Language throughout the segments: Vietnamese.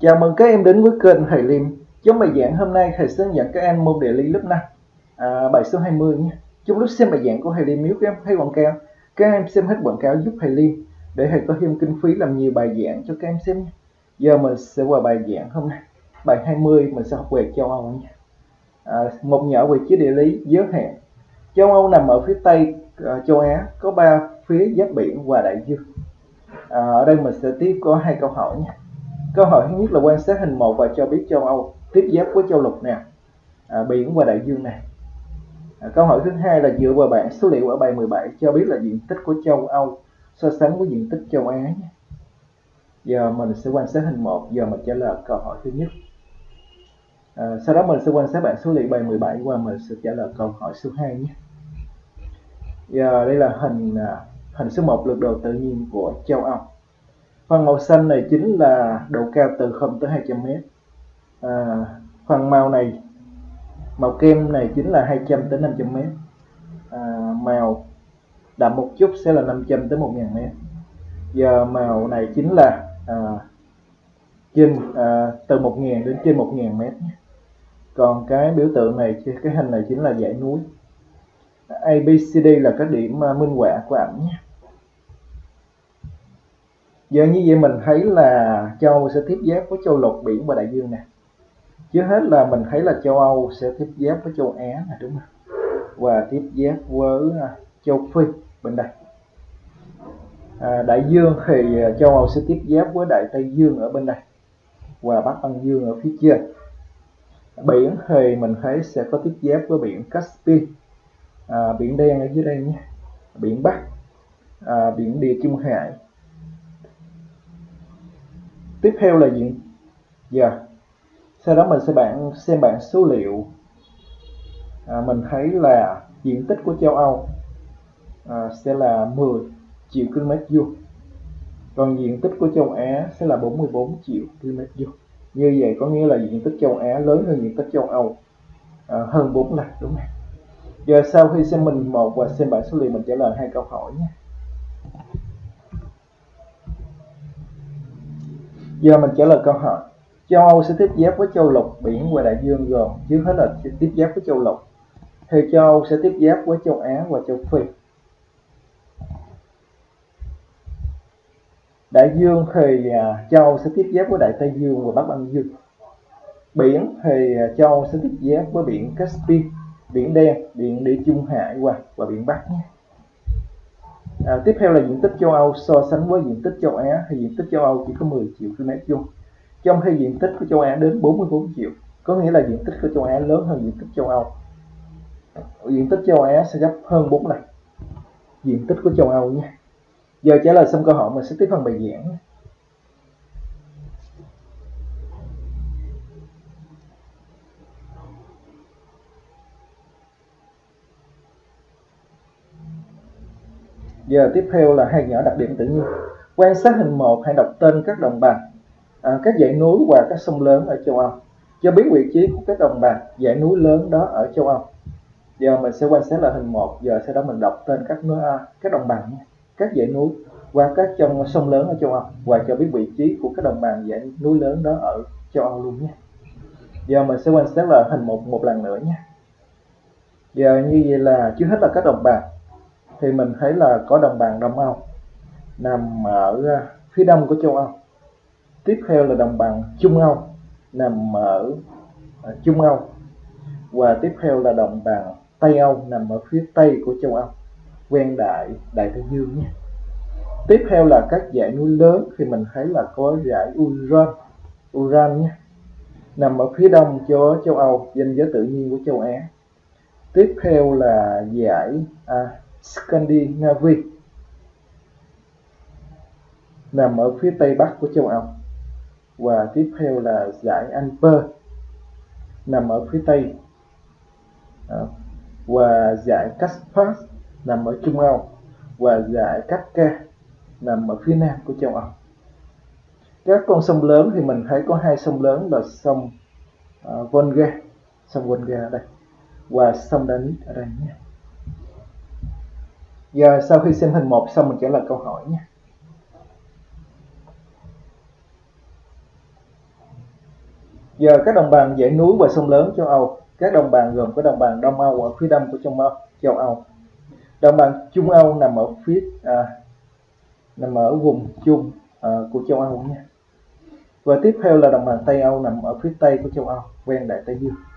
Chào mừng các em đến với kênh thầy Liêm. Trong bài giảng hôm nay thầy sẽ hướng dẫn các em môn địa lý lớp 5, bài số 20 nhé. Trong lúc xem bài giảng của thầy Liêm, nếu các em thấy quảng cáo, các em xem hết quảng cáo giúp thầy Liêm để thầy có thêm kinh phí làm nhiều bài giảng cho các em xem nhé. Giờ mình sẽ qua bài giảng hôm nay. Bài 20 mình sẽ học về châu Âu nhé. Một nhỏ vị trí địa lý giới hạn. Châu Âu nằm ở phía tây châu Á, có 3 phía giáp biển và đại dương. Ở đây mình sẽ tiếp có 2 câu hỏi nhé. Câu hỏi thứ nhất là quan sát hình 1 và cho biết châu Âu tiếp giáp với châu lục nào, biển và đại dương này. Câu hỏi thứ hai là dựa vào bảng số liệu ở bài 17 cho biết là diện tích của châu Âu so sánh với diện tích châu Á nhé. Giờ mình sẽ quan sát hình 1, giờ mình trả lời câu hỏi thứ nhất. Sau đó mình sẽ quan sát bảng số liệu bài 17 và mình sẽ trả lời câu hỏi số 2 nhé. Giờ đây là hình số 1, lược đồ tự nhiên của châu Âu. Phần màu xanh này chính là độ cao từ 0 tới 200 m. Phần màu kem này chính là 200 tới 500 m. Màu đậm một chút sẽ là 500 tới 1000 m. Giờ màu này chính là từ 1000 đến trên 1000 m. Còn cái biểu tượng này, cái hình này chính là dãy núi. ABCD là các điểm minh họa của ảnh nhé. Giờ như vậy mình thấy là châu Âu sẽ tiếp giáp với châu lục, biển và đại dương nè. Trước hết là mình thấy là châu Âu sẽ tiếp giáp với châu Á nè, đúng không? Và tiếp giáp với châu Phi bên đây. Đại dương thì châu Âu sẽ tiếp giáp với Đại Tây Dương ở bên đây và Bắc Ân Dương ở phía trên. Biển thì mình thấy sẽ có tiếp giáp với biển Caspian, biển đen ở dưới đây nhé, biển Bắc, biển Địa Trung Hải. Tiếp theo là sau đó mình sẽ xem bảng số liệu. Mình thấy là diện tích của châu Âu sẽ là 10 triệu km vuông, còn diện tích của châu Á sẽ là 44 triệu km vuông. Như vậy có nghĩa là diện tích châu Á lớn hơn diện tích châu Âu hơn 4 lần, đúng không? Giờ sau khi xem hình 1 và xem bảng số liệu, mình trả lời 2 câu hỏi nhé. Giờ mình trả lời câu hỏi. Châu Âu sẽ tiếp giáp với châu lục, biển và đại dương gồm trước hết là tiếp giáp với châu lục. Thì châu Âu sẽ tiếp giáp với châu Á và châu Phi. Đại dương thì châu Âu sẽ tiếp giáp với Đại Tây Dương và Bắc Ân Dương. Biển thì châu Âu sẽ tiếp giáp với biển Caspian, biển đen, biển Địa Trung Hải và biển Bắc nhé. Tiếp theo là diện tích châu Âu so sánh với diện tích châu Á, thì diện tích châu Âu chỉ có 10 triệu km vuông, trong khi diện tích của châu Á đến 44 triệu, có nghĩa là diện tích của châu Á lớn hơn diện tích châu Âu. Diện tích châu Á sẽ gấp hơn 4 lần diện tích của châu Âu nhé. Giờ trả lời xong câu hỏi, mình sẽ tiếp phần bài giảng. Giờ tiếp theo là 2 nhỏ đặc điểm tự nhiên. Quan sát hình 1, hãy đọc tên các đồng bằng, các dãy núi và các sông lớn ở châu Âu, cho biết vị trí của các đồng bằng, dãy núi lớn đó ở châu Âu. Giờ mình sẽ quan sát là hình 1, giờ sau đó mình đọc tên các đồng bằng, các dãy núi và các sông lớn ở châu Âu, và cho biết vị trí của các đồng bằng, dãy núi lớn đó ở châu Âu luôn nhé. Giờ mình sẽ quan sát là hình 1 một lần nữa nhé. Giờ như vậy là trước hết là các đồng bằng, thì mình thấy là có đồng bằng Đông Âu nằm ở phía đông của châu Âu. Tiếp theo là đồng bằng Trung Âu nằm ở Trung Âu, và tiếp theo là đồng bằng Tây Âu nằm ở phía tây của châu Âu, ven Đại Tây Dương nhé. Tiếp theo là các dãy núi lớn, thì mình thấy là có dãy Ural nhé, nằm ở phía đông của châu Âu, danh giới tự nhiên của châu Á. Tiếp theo là dãy Scandinavia nằm ở phía tây bắc của châu Âu, và tiếp theo là dãy Alper nằm ở phía tây, và dãy Karpat nằm ở Trung Âu, và dãy Kafka nằm ở phía nam của châu Âu. Các con sông lớn thì mình thấy có 2 sông lớn là sông Volga ở đây, và sông Danube ở đây nhé. Giờ sau khi xem hình 1 xong, mình trả lời câu hỏi nhé. Giờ các đồng bằng dãy núi và sông lớn châu Âu. Các đồng bằng gồm có đồng bằng Đông Âu ở phía đông của châu Âu. Đồng bằng Trung Âu nằm ở vùng Trung của châu Âu nha. Và tiếp theo là đồng bằng Tây Âu nằm ở phía tây của châu Âu, ven Đại Tây Dương.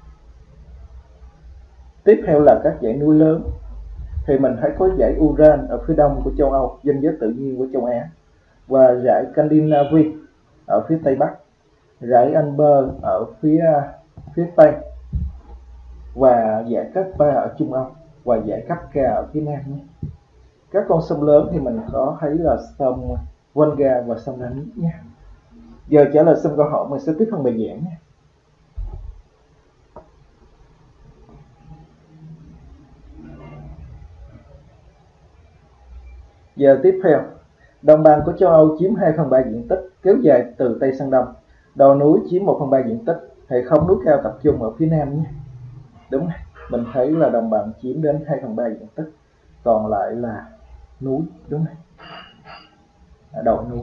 Tiếp theo là các dãy núi lớn. Thì mình thấy có dãy Ural ở phía đông của châu Âu, danh giới tự nhiên của châu Á, và dãy Scandinavia ở phía tây bắc, dãy Alper ở phía tây, và dãy Karpat ở Trung Âu, và dãy Kafka ở phía nam nhé. Các con sông lớn thì mình có thấy là sông Volga và sông Danube nhé. Giờ trả lời xong câu hỏi, mình sẽ tiếp phần bài giảng nhé. Giờ tiếp theo, đồng bằng của châu Âu chiếm 2/3 diện tích, kéo dài từ Tây sang Đông. Đồi núi chiếm 1/3 diện tích, hệ thống núi cao tập trung ở phía Nam nhé. Đúng, mình thấy là đồng bằng chiếm đến 2/3 diện tích, còn lại là núi, đúng không? Đồi núi.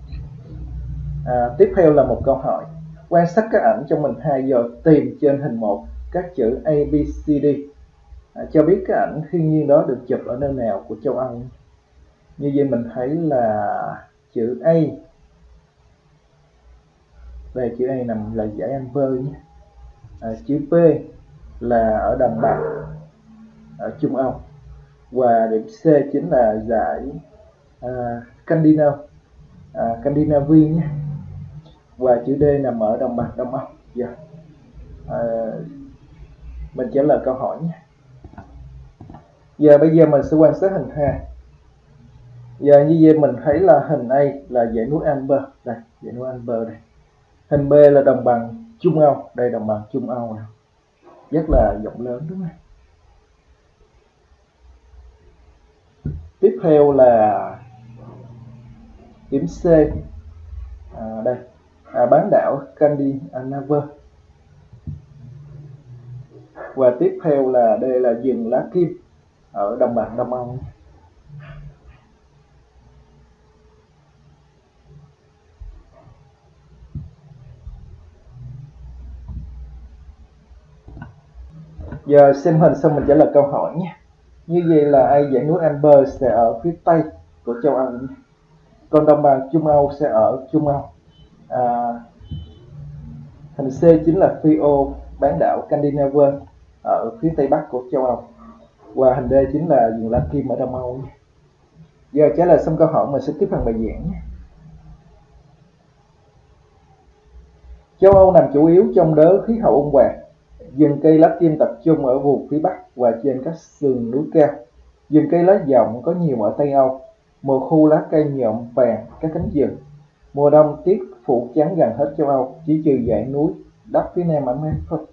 Tiếp theo là một câu hỏi. Quan sát các ảnh trong hình 2 giờ tìm trên hình 1 các chữ A, B, C, D. Cho biết cái ảnh thiên nhiên đó được chụp ở nơi nào của châu Âu. Như vậy mình thấy là chữ A, đây chữ A nằm là dãy Alper nhé. Chữ P là ở đồng bằng ở Trung Âu, và điểm C chính là dãy Scandinavia nhé. Và chữ D nằm ở đồng bằng Đông Âu. Mình trả lời câu hỏi nhé. Bây giờ mình sẽ quan sát hình 2. Giờ như vậy mình thấy là hình A là dãy núi Alper, đây dãy núi Alper đây. Hình B là đồng bằng Trung Âu, đây đồng bằng Trung Âu này, rất là rộng lớn đúng không? Tiếp theo là điểm C, đây bán đảo Scandinavia. Và tiếp theo là đây là rừng lá kim ở đồng bằng Đông Âu. Giờ xem hình xong mình trả lời câu hỏi nhé. Như vậy là dãy núi Alper sẽ ở phía tây của châu Âu nhé. Còn đồng bằng Trung Âu sẽ ở Trung Âu. Hình C chính là phi ô bán đảo Scandinavia ở phía tây bắc của châu Âu. Và hình D chính là rừng lá kim ở Đông Âu nhé. Giờ trả lời xong câu hỏi, mình sẽ tiếp phần bài giảng nhé. Châu Âu nằm chủ yếu trong đới khí hậu ôn hòa. Rừng cây lá kim tập trung ở vùng phía Bắc và trên các sườn núi cao. Rừng cây lá rộng có nhiều ở Tây Âu. Mùa khu lá cây nhuộm vàng các cánh rừng. Mùa đông tuyết phủ trắng gần hết châu Âu, chỉ trừ dãy núi đất phía Nam ấm áp thôi.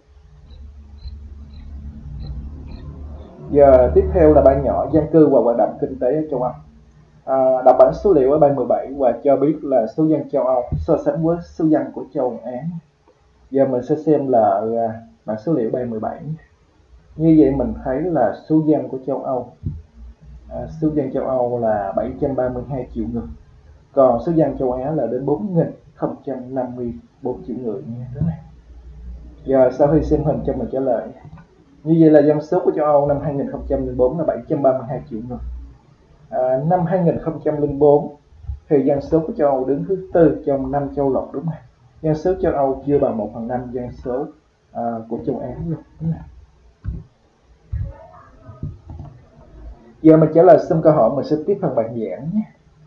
Giờ tiếp theo là bài nhỏ dân cư và hoạt động kinh tế ở châu Âu. Đọc bản số liệu ở bài 17 và cho biết là số dân châu Âu so sánh với số dân của châu Á. Giờ mình sẽ xem là bản số liệu bài 17. Như vậy mình thấy là số dân của châu Âu, số dân châu Âu là 732 triệu người, còn số dân châu Á là đến 4.054 triệu người nha. Giờ sau khi xem hình cho mình trả lời. Như vậy là dân số của châu Âu năm 2004 là 732 triệu người. Năm 2004 thì dân số của châu Âu đứng thứ tư trong 5 châu lục, đúng không? Dân số châu Âu chưa bằng 1/5 dân số của châu Á luôn. Giờ mình trả lời xong câu hỏi, mình sẽ tiếp phần bài giảng nhé.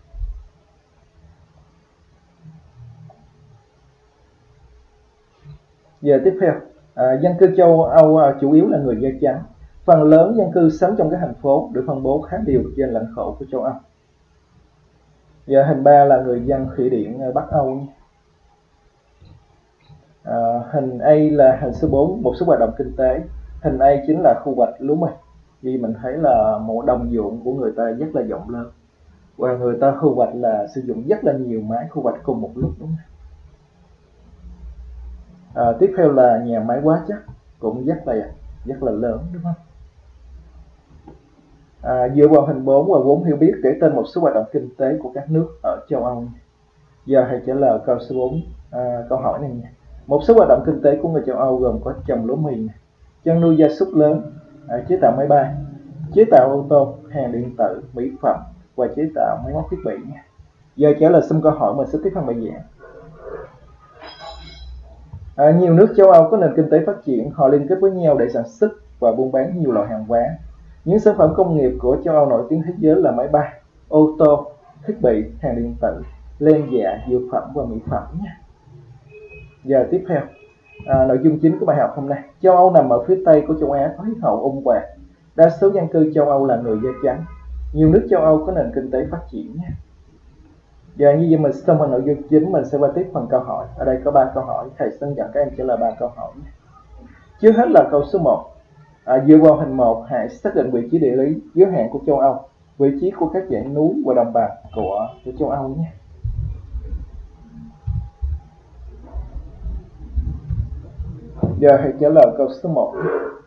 Giờ tiếp theo, dân cư châu Âu chủ yếu là người da trắng. Phần lớn dân cư sống trong các thành phố được phân bố khá đều trên lãnh thổ của châu Âu. Giờ hình 3 là người dân Thụy Điển ở Bắc Âu nhé. Hình A là hình số 4, một số hoạt động kinh tế. Hình A chính là khu hoạch lúa mì. Vì mình thấy là một đồng ruộng của người ta rất là rộng lớn, và người ta thu hoạch là sử dụng rất là nhiều máy thu hoạch cùng một lúc, đúng không? Tiếp theo là nhà máy hóa chất cũng rất là lớn, đúng không? Dựa vào hình 4 và vốn hiểu biết kể tên một số hoạt động kinh tế của các nước ở châu Âu. Giờ hãy trả lời câu số 4, câu hỏi này nha. Một số hoạt động kinh tế của người châu Âu gồm có trồng lúa mì, chăn nuôi gia súc lớn, chế tạo máy bay, chế tạo ô tô, hàng điện tử, mỹ phẩm và chế tạo máy móc thiết bị. Giờ trả lời xong câu hỏi mình sẽ tiếp phần bài giảng. Nhiều nước châu Âu có nền kinh tế phát triển, họ liên kết với nhau để sản xuất và buôn bán nhiều loại hàng hóa. Những sản phẩm công nghiệp của châu Âu nổi tiếng thế giới là máy bay, ô tô, thiết bị, hàng điện tử, len dạ, dược phẩm và mỹ phẩm. Giờ tiếp theo, nội dung chính của bài học hôm nay. Châu Âu nằm ở phía tây của châu Á, có khí hậu ôn hòa. Đa số dân cư châu Âu là người da trắng. Nhiều nước châu Âu có nền kinh tế phát triển. Giờ như vậy mình xong phần nội dung chính, mình sẽ qua tiếp phần câu hỏi. Ở đây có 3 câu hỏi, thầy sẽ dẫn các em trả lời 3 câu hỏi. Trước hết là câu số 1. Dựa vào hình 1, hãy xác định vị trí địa lý giới hạn của châu Âu, vị trí của các dãy núi và đồng bằng của châu Âu nhé. Giờ hãy trả lời câu số 1.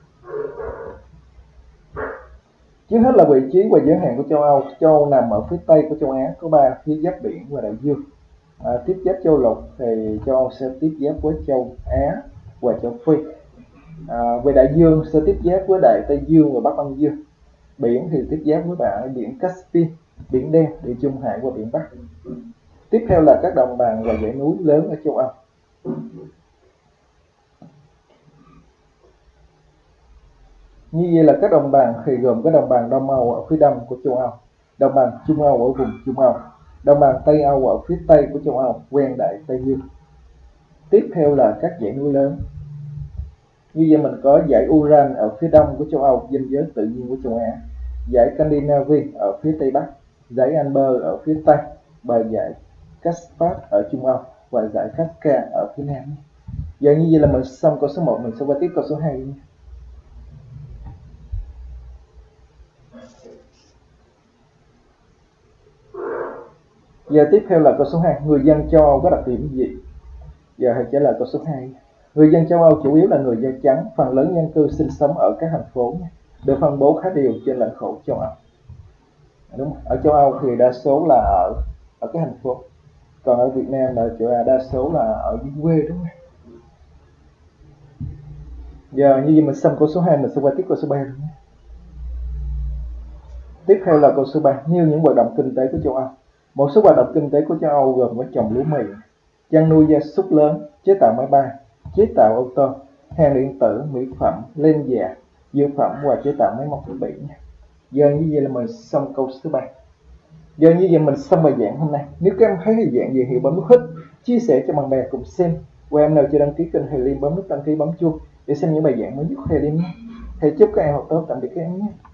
Trước hết là vị trí và giới hạn của châu Âu. Châu Âu nằm ở phía tây của châu Á, có 3 phía giáp biển và đại dương. Tiếp giáp châu lục thì châu Âu sẽ tiếp giáp với châu Á và châu Phi. Về đại dương sẽ tiếp giáp với Đại Tây Dương và Bắc Âu Dương. Biển thì tiếp giáp với biển Caspian, biển Đen, địa Trung Hải và biển Bắc. Tiếp theo là các đồng bằng và dãy núi lớn ở châu Âu. Như vậy là các đồng bằng thì gồm có đồng bằng Đông Âu ở phía đông của châu Âu, đồng bằng Trung Âu ở vùng Trung Âu, đồng bằng Tây Âu ở phía tây của châu Âu, ven Đại Tây Dương. Tiếp theo là các dãy núi lớn. Như vậy mình có dãy Ural ở phía đông của châu Âu, ranh giới tự nhiên của châu Á, dãy Scandinavia ở phía tây bắc, dãy Alper ở phía tây, và dãy Karpat ở Trung Âu và dãy Cascade ở phía nam. Giờ như vậy là mình xong câu số 1, mình sẽ qua tiếp câu số 2 nha. Giờ tiếp theo là câu số 2. Người dân châu Âu có đặc điểm gì? Giờ hãy trả lời câu số 2. Người dân châu Âu chủ yếu là người da trắng, phần lớn dân cư sinh sống ở các thành phố, được phân bố khá đều trên lãnh thổ châu Âu. Đúng, ở châu Âu thì đa số là ở các thành phố, còn ở Việt Nam là đa số là ở dưới quê, đúng không? Giờ như vậy mình xong câu số 2, mình sẽ qua tiếp câu số 3 luôn. Tiếp theo là câu số 3. Nêu những hoạt động kinh tế của châu Âu. Một số hoạt động kinh tế của châu Âu gồm có trồng lúa mì, chăn nuôi gia súc lớn, chế tạo máy bay, chế tạo ô tô, hàng điện tử, mỹ phẩm, len dạ, dược phẩm và chế tạo máy móc thiết bị. Giờ như vậy là mình xong câu số 3. Giờ như vậy mình xong bài giảng hôm nay. Nếu các em thấy bài giảng gì thì bấm nút thích, chia sẻ cho bạn bè cùng xem. Và em nào chưa đăng ký kênh Thầy Liêm bấm nút đăng ký, bấm chuông để xem những bài giảng mới nhất của Thầy Liêm nhé. Thầy chúc các em học tốt, tạm biệt các em nhé.